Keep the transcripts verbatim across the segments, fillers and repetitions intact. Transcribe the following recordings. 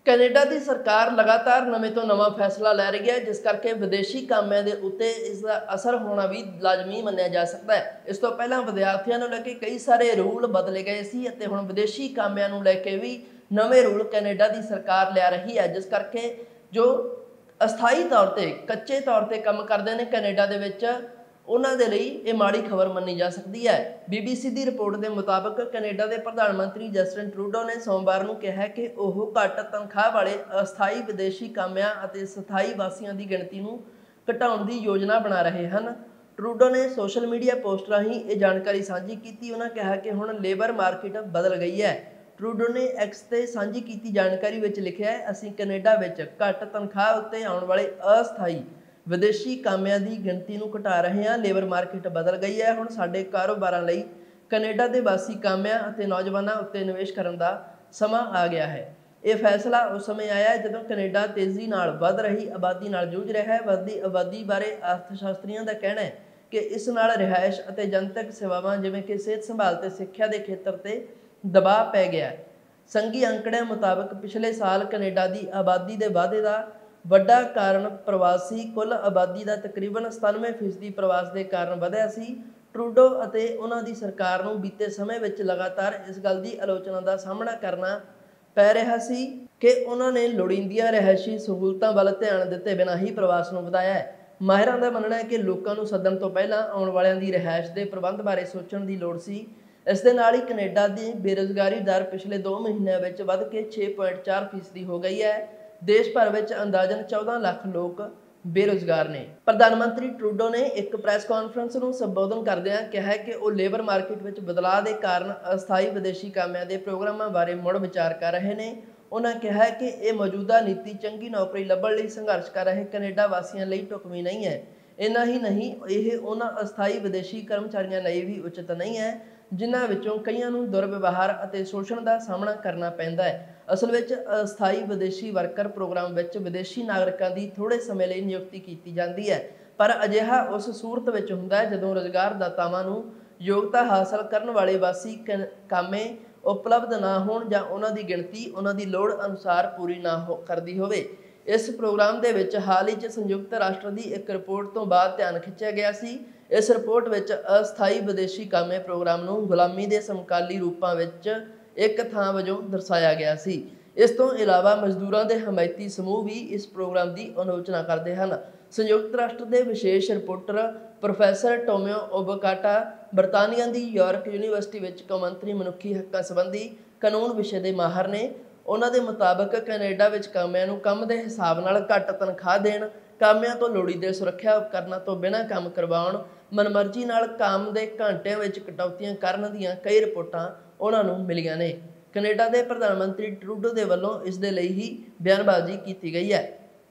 Canada ਦੀ ਸਰਕਾਰ ਲਗਾਤਾਰ ਨਵੇਂ ਤੋਂ ਨਵਾਂ ਫੈਸਲਾ ਲੈ ਰਹੀ ਹੈ, ਜਿਸ ਕਰਕੇ ਵਿਦੇਸ਼ੀ ਕਾਮਿਆਂ ਦੇ ਉੱਤੇ ਇਸ ਦਾ ਅਸਰ ਹੋਣਾ ਵੀ ਲਾਜ਼ਮੀ ਮੰਨਿਆ ਜਾ ਸਕਦਾ ਹੈ। ਇਸ ਤੋਂ ਪਹਿਲਾਂ ਵਿਦਿਆਰਥੀਆਂ ਨੂੰ ਲੈ ਕੇ ਕਈ ਸਾਰੇ ਰੂਲ ਬਦਲੇ ਗਏ ਸੀ ਅਤੇ ਹੁਣ ਵਿਦੇਸ਼ੀ ਕਾਮਿਆਂ ਨੂੰ ਲੈ ਕੇ ਵੀ ਨਵੇਂ ਰੂਲ ਕੈਨੇਡਾ ਦੀ ਸਰਕਾਰ ਲਿਆ ਰਹੀ ਹੈ, ਜਿਸ ਕਰਕੇ ਜੋ ਅਸਥਾਈ ਤੌਰ ਤੇ ਕੱਚੇ ਤੌਰ ਤੇ ਕੰਮ ਕਰਦੇ ਨੇ ਕੈਨੇਡਾ ਦੇ ਵਿੱਚ, ਉਹਨਾਂ ਦੇ ਲਈ ਇਹ ਮਾੜੀ ਖਬਰ ਮੰਨੀ ਜਾ ਸਕਦੀ ਹੈ। ਬੀਬੀਸੀ ਦੀ ਰਿਪੋਰਟ ਦੇ ਮੁਤਾਬਕ ਕੈਨੇਡਾ ਦੇ ਪ੍ਰਧਾਨ ਮੰਤਰੀ ਜਸਟਿਨ ਟਰੂਡੋ ਨੇ ਸੋਮਵਾਰ ਨੂੰ ਕਿਹਾ ਕਿ ਉਹ ਘੱਟ ਤਨਖਾਹ ਵਾਲੇ ਅਸਥਾਈ ਵਿਦੇਸ਼ੀ ਕਾਮਿਆਂ ਅਤੇ ਸਥਾਈ ਵਾਸੀਆਂ ਦੀ ਗਿਣਤੀ ਨੂੰ ਘਟਾਉਣ ਦੀ ਯੋਜਨਾ ਬਣਾ ਰਹੇ ਹਨ। ਟਰੂਡੋ ਨੇ ਸੋਸ਼ਲ ਮੀਡੀਆ ਪੋਸਟ ਰਾਹੀਂ ਇਹ ਜਾਣਕਾਰੀ ਸਾਂਝੀ ਕੀਤੀ। ਉਹਨਾਂ ਕਿਹਾ ਕਿ ਹੁਣ ਲੇਬਰ ਮਾਰਕੀਟ ਬਦਲ ਗਈ ਹੈ। ਟਰੂਡੋ ਨੇ ਐਕਸ ਤੇ ਸਾਂਝੀ ਕੀਤੀ ਜਾਣਕਾਰੀ ਵਿੱਚ ਲਿਖਿਆ ਹੈ, ਅਸੀਂ ਕੈਨੇਡਾ ਵਿੱਚ ਘੱਟ ਤਨਖਾਹ ਉੱਤੇ ਆਉਣ ਵਾਲੇ ਅਸਥਾਈ ਵਿਦੇਸ਼ੀ ਕਾਮਿਆਂ ਦੀ ਗਿਣਤੀ ਨੂੰ ਘਟਾ ਰਹੇ ਹਾਂ। ਲੇਬਰ ਮਾਰਕੀਟ ਬਦਲ ਗਈ ਹੈ। ਹੁਣ ਸਾਡੇ ਕਾਰੋਬਾਰਾਂ ਲਈ ਕੈਨੇਡਾ ਦੇ ਵਾਸੀ ਕਾਮਿਆਂ ਅਤੇ ਨੌਜਵਾਨਾਂ ਉੱਤੇ ਨਿਵੇਸ਼ ਕਰਨ ਦਾ ਸਮਾਂ ਆ ਗਿਆ ਹੈ। ਇਹ ਫੈਸਲਾ ਉਸ ਸਮੇਂ ਆਇਆ ਜਦੋਂ ਕੈਨੇਡਾ ਤੇਜ਼ੀ ਨਾਲ ਵੱਧ ਰਹੀ ਆਬਾਦੀ ਨਾਲ ਜੂਝ ਰਿਹਾ ਹੈ। ਵੱਧਦੀ ਆਬਾਦੀ ਬਾਰੇ ਅਰਥਸ਼ਾਸਤਰੀਆਂ ਦਾ ਕਹਿਣਾ ਹੈ ਕਿ ਇਸ ਨਾਲ ਰਿਹਾਇਸ਼ ਅਤੇ ਜਨਤਕ ਸੇਵਾਵਾਂ ਜਿਵੇਂ ਕਿ ਸਿਹਤ ਸੰਭਾਲ ਤੇ ਸਿੱਖਿਆ ਦੇ ਖੇਤਰ ਤੇ ਦਬਾਅ ਪੈ ਗਿਆ ਹੈ। ਸੰਘੀ ਅੰਕੜਿਆਂ ਮੁਤਾਬਕ ਪਿਛਲੇ ਸਾਲ ਕੈਨੇਡਾ ਦੀ ਆਬਾਦੀ ਦੇ ਵਾਧੇ ਦਾ ਵੱਡਾ ਕਾਰਨ ਪ੍ਰਵਾਸੀ ਕੁੱਲ ਆਬਾਦੀ ਦਾ ਤਕਰੀਬਨ ਸਤਾਨਵੇਂ ਫੀਸਦੀ ਪ੍ਰਵਾਸ ਦੇ ਕਾਰਨ ਵਧਿਆ ਸੀ। ਟਰੂਡੋ ਅਤੇ ਉਹਨਾਂ ਦੀ ਸਰਕਾਰ ਨੂੰ ਬੀਤੇ ਸਮੇਂ ਵਿੱਚ ਲਗਾਤਾਰ ਇਸ ਗੱਲ ਦੀ ਆਲੋਚਨਾ ਦਾ ਸਾਹਮਣਾ ਕਰਨਾ ਪੈ ਰਿਹਾ ਸੀ ਕਿ ਉਹਨਾਂ ਨੇ ਲੋੜੀਂਦੀਆਂ ਰਿਹਾਇਸ਼ੀ ਸਹੂਲਤਾਂ ਵੱਲ ਧਿਆਨ ਦਿੱਤੇ ਬਿਨਾਂ ਹੀ ਪ੍ਰਵਾਸ ਨੂੰ ਵਧਾਇਆ ਹੈ। ਮਾਹਿਰਾਂ ਦਾ ਮੰਨਣਾ ਹੈ ਕਿ ਲੋਕਾਂ ਨੂੰ ਸੱਦਣ ਤੋਂ ਪਹਿਲਾਂ ਆਉਣ ਵਾਲਿਆਂ ਦੀ ਰਿਹਾਇਸ਼ ਦੇ ਪ੍ਰਬੰਧ ਬਾਰੇ ਸੋਚਣ ਦੀ ਲੋੜ ਸੀ। ਇਸ ਦੇ ਨਾਲ ਹੀ ਕੈਨੇਡਾ ਦੀ ਬੇਰੁਜ਼ਗਾਰੀ ਦਰ ਪਿਛਲੇ ਦੋ ਮਹੀਨਿਆਂ ਵਿੱਚ ਵੱਧ ਕੇ ਛੇ ਪੁਆਇੰਟ ਚਾਰ ਫੀਸਦੀ ਹੋ ਗਈ ਹੈ। ਦੇਸ਼ ਭਰ ਵਿੱਚ ਅੰਦਾਜ਼ਨ ਚੌਦਾਂ ਲੱਖ ਲੋਕ ਬੇਰੁਜ਼ਗਾਰ ਨੇ। ਪ੍ਰਧਾਨ ਮੰਤਰੀ ਟਰੂਡੋ ਨੇ ਇੱਕ ਪ੍ਰੈਸ ਕਾਨਫਰੰਸ ਨੂੰ ਸੰਬੋਧਨ ਕਰਦਿਆਂ ਕਿਹਾ ਕਿ ਉਹ ਲੇਬਰ ਮਾਰਕੀਟ ਵਿੱਚ ਬਦਲਾਅ ਦੇ ਕਾਰਨ ਅਸਥਾਈ ਵਿਦੇਸ਼ੀ ਕਾਮਿਆਂ ਦੇ ਪ੍ਰੋਗਰਾਮਾਂ ਬਾਰੇ ਮੁੜ ਵਿਚਾਰ ਕਰ ਰਹੇ ਨੇ। ਉਹਨਾਂ ਕਿਹਾ ਕਿ ਇਹ ਮੌਜੂਦਾ ਨੀਤੀ ਚੰਗੀ ਨੌਕਰੀ ਲੱਭਣ ਲਈ ਸੰਘਰਸ਼ ਕਰ ਰਹੇ ਕੈਨੇਡਾ ਵਾਸੀਆਂ ਲਈ ਢੁਕਵੀਂ ਨਹੀਂ ਹੈ। ਇੰਨਾ ਹੀ ਨਹੀਂ, ਇਹ ਉਹਨਾਂ ਅਸਥਾਈ ਵਿਦੇਸ਼ੀ ਕਰਮਚਾਰੀਆਂ ਲਈ ਵੀ ਉਚਿਤ ਨਹੀਂ ਹੈ ਜਿਨ੍ਹਾਂ ਵਿੱਚੋਂ ਕਈਆਂ ਨੂੰ ਦੁਰਵਿਵਹਾਰ ਅਤੇ ਸ਼ੋਸ਼ਣ ਦਾ ਸਾਹਮਣਾ ਕਰਨਾ ਪੈਂਦਾ ਹੈ। ਅਸਲ ਵਿੱਚ ਅਸਥਾਈ ਵਿਦੇਸ਼ੀ ਵਰਕਰ ਪ੍ਰੋਗਰਾਮ ਵਿੱਚ ਵਿਦੇਸ਼ੀ ਨਾਗਰਿਕਾਂ ਦੀ ਥੋੜ੍ਹੇ ਸਮੇਂ ਲਈ ਨਿਯੁਕਤੀ ਕੀਤੀ ਜਾਂਦੀ ਹੈ, ਪਰ ਅਜਿਹਾ ਉਸ ਸੂਰਤ ਵਿੱਚ ਹੁੰਦਾ ਹੈ ਜਦੋਂ ਰੁਜ਼ਗਾਰਦਾਤਾਵਾਂ ਨੂੰ ਯੋਗਤਾ ਹਾਸਲ ਕਰਨ ਵਾਲੇ ਵਾਸੀ ਕਾਮੇ ਉਪਲਬਧ ਨਾ ਹੋਣ ਜਾਂ ਉਹਨਾਂ ਦੀ ਗਿਣਤੀ ਉਹਨਾਂ ਦੀ ਲੋੜ ਅਨੁਸਾਰ ਪੂਰੀ ਨਾ ਹੋ ਕਰਦੀ ਹੋਵੇ। ਇਸ ਪ੍ਰੋਗਰਾਮ ਦੇ ਵਿੱਚ ਹਾਲ ਹੀ 'ਚ ਸੰਯੁਕਤ ਰਾਸ਼ਟਰ ਦੀ ਇੱਕ ਰਿਪੋਰਟ ਤੋਂ ਬਾਅਦ ਧਿਆਨ ਖਿੱਚਿਆ ਗਿਆ ਸੀ। ਇਸ ਰਿਪੋਰਟ ਵਿੱਚ ਅਸਥਾਈ ਵਿਦੇਸ਼ੀ ਕਾਮੇ ਪ੍ਰੋਗਰਾਮ ਨੂੰ ਗੁਲਾਮੀ ਦੇ ਸਮਕਾਲੀ ਰੂਪਾਂ ਵਿੱਚ ਇੱਕ ਥਾਂ ਵਜੋਂ ਦਰਸਾਇਆ ਗਿਆ ਸੀ। ਇਸ ਤੋਂ ਇਲਾਵਾ ਮਜ਼ਦੂਰਾਂ ਦੇ ਹਮਾਇਤੀ ਸਮੂਹ ਵੀ ਇਸ ਪ੍ਰੋਗਰਾਮ ਦੀ ਆਲੋਚਨਾ ਕਰਦੇ ਹਨ। ਸੰਯੁਕਤ ਰਾਸ਼ਟਰ ਦੇ ਵਿਸ਼ੇਸ਼ ਰਿਪੋਰਟਰ ਪ੍ਰੋਫੈਸਰ ਟੋਮਿਓ ਓਬਕਾਟਾ ਬਰਤਾਨੀਆ ਦੀ ਯਾਰਕ ਯੂਨੀਵਰਸਿਟੀ ਵਿੱਚ ਕੌਮਾਂਤਰੀ ਮਨੁੱਖੀ ਹੱਕਾਂ ਸੰਬੰਧੀ ਕਾਨੂੰਨ ਵਿਸ਼ੇ ਦੇ ਮਾਹਰ ਨੇ। ਉਹਨਾਂ ਦੇ ਮੁਤਾਬਕ ਕੈਨੇਡਾ ਵਿੱਚ ਕਾਮਿਆਂ ਨੂੰ ਕੰਮ ਦੇ ਹਿਸਾਬ ਨਾਲ ਘੱਟ ਤਨਖਾਹ ਦੇਣ, ਕਾਮਿਆਂ ਤੋਂ ਲੋੜੀਂਦੇ ਸੁਰੱਖਿਆ ਉਪਕਰਨਾਂ ਤੋਂ ਬਿਨਾਂ ਕੰਮ ਕਰਵਾਉਣ, ਮਨਮਰਜ਼ੀ ਨਾਲ ਕੰਮ ਦੇ ਘੰਟਿਆਂ ਵਿੱਚ ਕਟੌਤੀਆਂ ਕਰਨ ਦੀਆਂ ਕਈ ਰਿਪੋਰਟਾਂ ਉਹਨਾਂ ਨੂੰ ਮਿਲੀਆਂ ਨੇ। ਕੈਨੇਡਾ ਦੇ ਪ੍ਰਧਾਨ ਮੰਤਰੀ ਟਰੂਡੋ ਦੇ ਵੱਲੋਂ ਇਸ ਦੇ ਲਈ ਹੀ ਬਿਆਨਬਾਜ਼ੀ ਕੀਤੀ ਗਈ ਹੈ।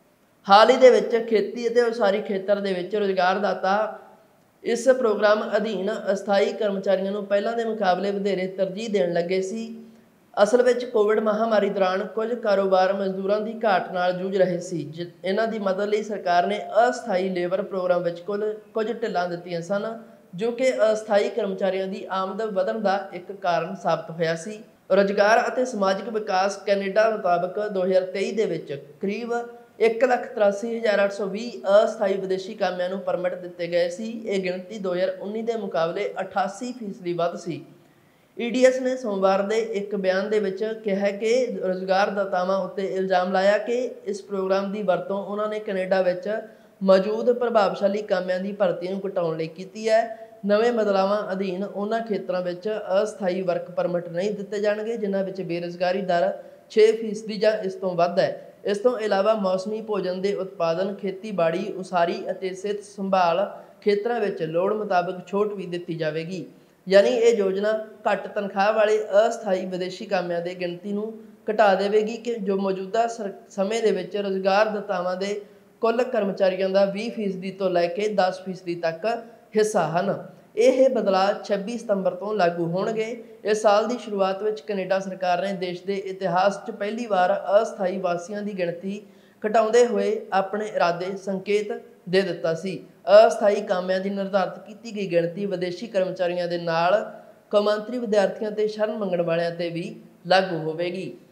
ਹਾਲ ਹੀ ਦੇ ਵਿੱਚ ਖੇਤੀ ਅਤੇ ਉਸਾਰੀ ਖੇਤਰ ਦੇ ਵਿੱਚ ਰੁਜ਼ਗਾਰਦਾਤਾ ਇਸ ਪ੍ਰੋਗਰਾਮ ਅਧੀਨ ਅਸਥਾਈ ਕਰਮਚਾਰੀਆਂ ਨੂੰ ਪਹਿਲਾਂ ਦੇ ਮੁਕਾਬਲੇ ਵਧੇਰੇ ਤਰਜੀਹ ਦੇਣ ਲੱਗੇ ਸੀ। ਅਸਲ ਵਿੱਚ ਕੋਵਿਡ ਮਹਾਮਾਰੀ ਦੌਰਾਨ ਕੁਝ ਕਾਰੋਬਾਰ ਮਜ਼ਦੂਰਾਂ ਦੀ ਘਾਟ ਨਾਲ ਜੂਝ ਰਹੇ ਸੀ। ਇਹਨਾਂ ਦੀ ਮਦਦ ਲਈ ਸਰਕਾਰ ਨੇ ਅਸਥਾਈ ਲੇਬਰ ਪ੍ਰੋਗਰਾਮ ਵਿੱਚ ਕੁੱਲ ਕੁਝ ਢਿੱਲਾਂ ਦਿੱਤੀਆਂ ਸਨ, ਜੋ ਕਿ ਅਸਥਾਈ ਕਰਮਚਾਰੀਆਂ ਦੀ ਆਮਦਨ ਵਧਣ ਦਾ ਇੱਕ ਕਾਰਨ ਸਾਬਤ ਹੋਇਆ ਸੀ। ਰੁਜ਼ਗਾਰ ਅਤੇ ਸਮਾਜਿਕ ਵਿਕਾਸ ਕੈਨੇਡਾ ਮੁਤਾਬਕ ਦੋ ਹਜ਼ਾਰ ਤੇਈ ਦੇ ਵਿੱਚ ਕਰੀਬ ਇੱਕ ਲੱਖ ਤਰਾਸੀ ਹਜ਼ਾਰ ਅੱਠ ਸੌ ਵੀਹ ਅਸਥਾਈ ਵਿਦੇਸ਼ੀ ਕਾਮਿਆਂ ਨੂੰ ਪਰਮਿਟ ਦਿੱਤੇ ਗਏ ਸੀ। ਇਹ ਗਿਣਤੀ ਦੋ ਹਜ਼ਾਰ ਉੱਨੀ ਦੇ ਮੁਕਾਬਲੇ ਅਠਾਸੀ ਫੀਸਦੀ ਵੱਧ ਸੀ। ਈ ਡੀ ਐਸ ਨੇ ਸੋਮਵਾਰ ਦੇ ਇੱਕ ਬਿਆਨ ਦੇ ਵਿੱਚ ਕਿਹਾ ਕਿ ਰੁਜ਼ਗਾਰਦਾਤਾਵਾਂ ਉੱਤੇ ਇਲਜ਼ਾਮ ਲਾਇਆ ਕਿ ਇਸ ਪ੍ਰੋਗਰਾਮ ਦੀ ਵਰਤੋਂ ਉਹਨਾਂ ਨੇ ਕੈਨੇਡਾ ਵਿੱਚ ਮੌਜੂਦ ਪ੍ਰਭਾਵਸ਼ਾਲੀ ਕਾਮਿਆਂ ਦੀ ਭਰਤੀ ਨੂੰ ਘਟਾਉਣ ਲਈ ਕੀਤੀ ਹੈ। ਨਵੇਂ ਬਦਲਾਵਾਂ ਅਧੀਨ ਉਹਨਾਂ ਖੇਤਰਾਂ ਵਿੱਚ ਅਸਥਾਈ ਵਰਕ ਪਰਮਿਟ ਨਹੀਂ ਦਿੱਤੇ ਜਾਣਗੇ ਜਿਨ੍ਹਾਂ ਵਿੱਚ ਬੇਰੁਜ਼ਗਾਰੀ ਦਰ ਛੇ ਫੀਸਦੀ ਜਾਂ ਇਸ ਤੋਂ ਵੱਧ ਹੈ। ਇਸ ਤੋਂ ਇਲਾਵਾ ਮੌਸਮੀ ਭੋਜਨ ਦੇ ਉਤਪਾਦਨ, ਖੇਤੀਬਾੜੀ, ਉਸਾਰੀ ਅਤੇ ਸਿਹਤ ਸੰਭਾਲ ਖੇਤਰਾਂ ਵਿੱਚ ਲੋੜ ਮੁਤਾਬਕ ਛੋਟ ਵੀ ਦਿੱਤੀ ਜਾਵੇਗੀ। ਯਾਨੀ ਇਹ ਯੋਜਨਾ ਘੱਟ ਤਨਖਾਹ ਵਾਲੇ ਅਸਥਾਈ ਵਿਦੇਸ਼ੀ ਕਾਮਿਆਂ ਦੀ ਗਿਣਤੀ ਨੂੰ ਘਟਾ ਦੇਵੇਗੀ ਕਿ ਜੋ ਮੌਜੂਦਾ ਸਮੇਂ ਦੇ ਵਿੱਚ ਰੁਜ਼ਗਾਰਦਾਤਾਵਾਂ ਦੇ ਕੁੱਲ ਕਰਮਚਾਰੀਆਂ ਦਾ ਵੀਹ ਫੀਸਦੀ ਤੋਂ ਲੈ ਕੇ ਦਸ ਫੀਸਦੀ ਤੱਕ ਹਿੱਸਾ ਹਨ। ਇਹ ਬਦਲਾਅ ਛੱਬੀ ਸਤੰਬਰ ਤੋਂ ਲਾਗੂ ਹੋਣਗੇ। ਇਸ ਸਾਲ ਦੀ ਸ਼ੁਰੂਆਤ ਵਿੱਚ ਕੈਨੇਡਾ ਸਰਕਾਰ ਨੇ ਦੇਸ਼ ਦੇ ਇਤਿਹਾਸ 'ਚ ਪਹਿਲੀ ਵਾਰ ਅਸਥਾਈ ਵਾਸੀਆਂ ਦੀ ਗਿਣਤੀ ਘਟਾਉਂਦੇ ਹੋਏ ਆਪਣੇ ਇਰਾਦੇ ਸੰਕੇਤ ਦੇ ਦਿੱਤਾ ਸੀ। ਅਸਥਾਈ ਕਾਮਿਆਂ ਦੀ ਨਿਰਧਾਰਤ ਕੀਤੀ ਗਈ ਗਿਣਤੀ ਵਿਦੇਸ਼ੀ ਕਰਮਚਾਰੀਆਂ ਦੇ ਨਾਲ ਕੌਮਾਂਤਰੀ ਵਿਦਿਆਰਥੀਆਂ ਤੇ ਸ਼ਰਨ ਮੰਗਣ ਵਾਲਿਆਂ ਤੇ ਵੀ ਲਾਗੂ ਹੋਵੇਗੀ।